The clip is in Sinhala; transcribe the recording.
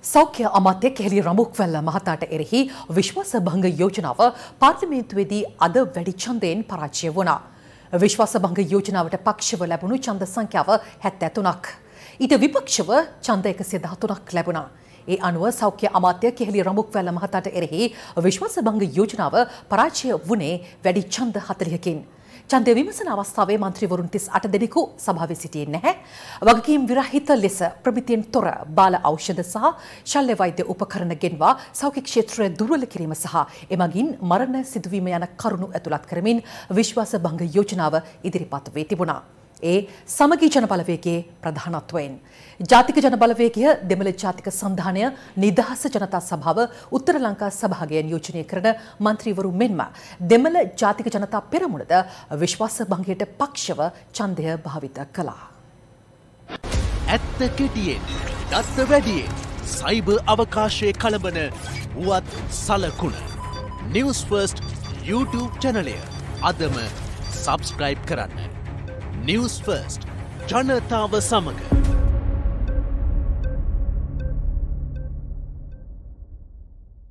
සෞඛ්‍ය අමාත්‍ය කෙහෙලි රඹුක්වැල්ල මහතාට එරෙහි විශ්වාස භංග යෝජනාව පාර්ලිමේන්තුවේදී අද වැඩි ඡන්දයෙන් පරාජය වුණා. විශ්වාස භංග යෝජනාවට පක්ෂව ලැබුණු ඡන්ද සංඛ්‍යාව 73ක්. ඊට විපක්ෂව ඡන්ද 113ක් ලැබුණා. ඒ අනුව සෞඛ්‍ය අමාත්‍ය කෙහෙලි රඹුක්වැල්ල මහතාට එරෙහි විශ්වාස භංග යෝජනාව පරාජය වුණේ වැඩි ඡන්ද 40කින්. ඡන්දය විමසන අවස්ථාවේ මන්ත්‍රීවරුන් 38 දෙනෙකු සභාවේ සිටියේ නැහැ. වගකීම් විරහිත ලෙස ප්‍රමිතියෙන් තොර බාල ඖෂධ සහ ශල්‍ය වෛද්‍ය උපකරණ ගෙන්වා සෞඛ්‍ය ක්ෂේත්‍රය දුර්වල කිරීම සහ එමගින් මරණ සිදුවීම යන කරුණු ඇතුළත් කරමින් විශ්වාස භංග යෝජනාව ඉදිරිපත් වී තිබුණා. ඒ සමගී ජන බලවේගයේ ප්‍රධානත්වයෙන් ජාතික ජන බලවේගය දෙමළ ජාතික සන්ධානය නිදහස ජනතා සභාව උත්තර ලංකා සභාගය නියෝජනය කරන මන්ත්‍රීවරු මෙන්ම දෙමළ ජාතික ජනතා පෙරමුණද විශ්වාස භංගයට පක්ෂව ඡන්දය භාවිත කළා. ඇත්ත කෙටියෙන් දත්ත වැඩියෙන් සයිබර් අවකාශයේ කලබන වුවත් සලකුණ නිවුස් ෆර්ස්ට් YouTube චැනලය අදම සබ්ස්ක්‍රයිබ් කරන්න. නිවුස් ෆර්ස්ට් ජනතාව සමග